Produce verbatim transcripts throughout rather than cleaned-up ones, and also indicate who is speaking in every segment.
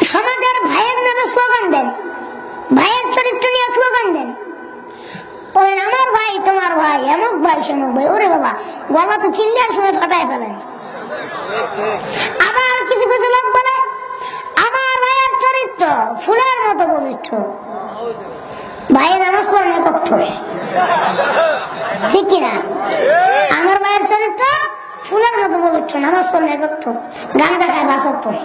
Speaker 1: সমাজের ভাইয়ের নামে স্লোগান দেন, ভাইয়ের চরিত্র নিয়ে স্লোগান দেন, বলেন আমার ভাই তোমার ভাই, এমক ভাই সেমক ভাই। ওরে বাবা, গলা তো চিল্লার সময় ফাটায় ফেলেন। আবার কিছু কিছু লোক বলে আমার ভাইয়ের চরিত্র ফুলের মতো পবিত্র। ভাইয়ের নামাজ পড়ে না তথ্য, ঠিক কিনা? আমার ভাইয়ের চরিত্র ফুলের মতো পবিত্র, নামাজ পড়ে না তথ্য, গাঁজা খায় বাসক করে।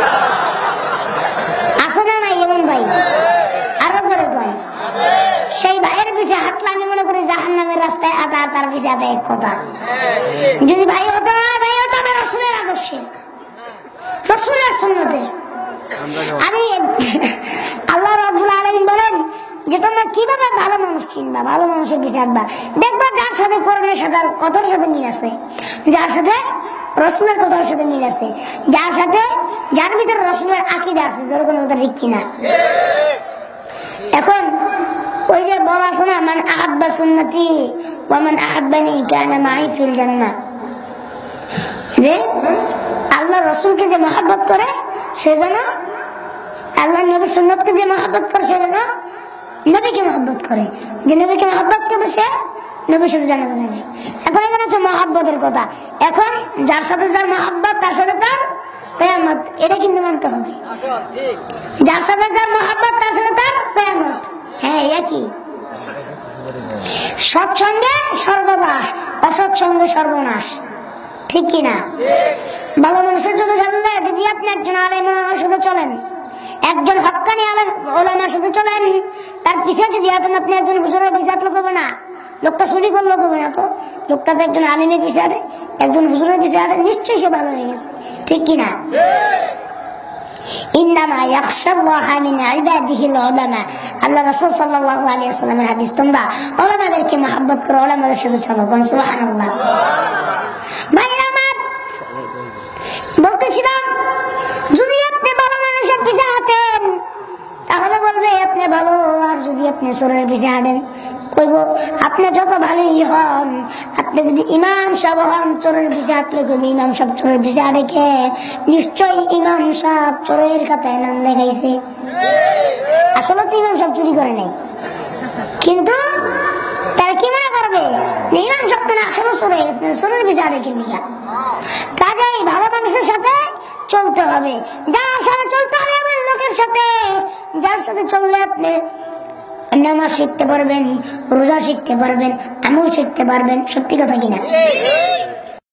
Speaker 1: আছে না নাই এমন ভাই? আরো জোরে করেন। সেই ভাইয়ের পিছে হাঁটলে আমি মনে করি জাহান্নামের রাস্তায় হাঁটা, তার পিছে হাঁটা এক কথা। যদি ভাই হতে হয়, ভাই হতে হবে রসুলের আদর্শে, রসুলের সুন্নতে। আমি আল্লাহ রাব্বুল আলামিন বলেন যে তোমরা কিভাবে ভালো মানুষ চিনবা, ভালো মানুষের পিছে হাঁটবা। দেখবা যার সাথে কোরআনের সাথে কথার সাথে মিল আছে, যার সাথে রসুলের কথার সাথে মিল আছে, যার সাথে যার ভিতরে রসুলের আকীদা আছে, যেরকম কথা ঠিক কিনা? এখন ওই যে বলা আছে না, মান আহাব্বা সুন্নতি ওয়া মান আহাব্বানি কানা মাই ফিল জান্নাহ, যে আল্লাহ রসুলকে যে মহব্বত করে সে যেন আল্লাহ নবীর সুন্নতকে যে মহব্বত করে সে যেন নবীকে মহব্বত করে, যে নবীকে মহব্বত করবে সে নবীর সাথে জান্নাতে যাবে। এখন এখানে হচ্ছে মহব্বতের কথা। এখন যার সাথে যার মহব্বত তার সাথে তার কিয়ামত, এটা কিন্তু মানতে হবে। যার সাথে যার মহব্বত তার সাথে তার কিয়ামত, হ্যাঁ একই। সৎসঙ্গে স্বর্গবাস, অসৎসঙ্গে সর্বনাশ, ঠিক কিনা? ভালো মানুষের যদি চললে, যদি আপনি একজন আলেম ওলামার সাথে চলেন, একজন হক্কানি আলেম ওলামার সাথে চলেন, তার পিছে যদি আপনি আপনি একজন হুজুরের পিছে হাঁটলে করবে না, লোকটা চুরি করলেও করবে না, তো লোকটা তো একজন আলেমের পিছে হাঁটে, একজন হুজুরের পিছে হাঁটে, নিশ্চয়ই সে ভালো হয়ে গেছে, ঠিক কিনা? ইন্নামা ইয়াখশাল্লাহা মিন ইবাদিহিল উলামা, আল্লাহ রাসূল সাল্লাল্লাহু আলাইহি ওয়াসাল্লামের হাদিস। তোমরা উলামাদেরকে মহব্বত করো, উলামাদের সাথে চলো, বল সুবহানাল্লাহ। ভাইরা আমার, বলতেছিলাম যদি আপনি ভালো মানুষের পিছে হাঁটেন তাহলে বলবে আপনি ভালো, আর যদি আপনি চোরের পিছে হাঁটেন কইব আপনি যত ভালোই হন, আপনি যদি ইমাম সাহেব হন চোরের পিছে হাঁটলে কইবে ইমাম সাহেব চোরের পিছে হাঁটে কে? নিশ্চয়ই ইমাম সাহেব চোরের খাতায় নাম লেখাইছে। আসলে তো ইমাম সাহেব চুরি করে নাই, কিন্তু তার কি মনে করবে ইমাম সাহেব মানে আসলে চোর হয়ে গেছে, চোরের পিছে হাঁটে কে লিখা? কাজেই ভালো মানুষের সাথে চলতে হবে, যার সাথে চলতে হবে এমন লোকের সাথে, যার সাথে চললে আপনি নামাজ শিখতে পারবেন, রোজা শিখতে পারবেন, আমল শিখতে পারবেন। সত্যি কথা কিনা?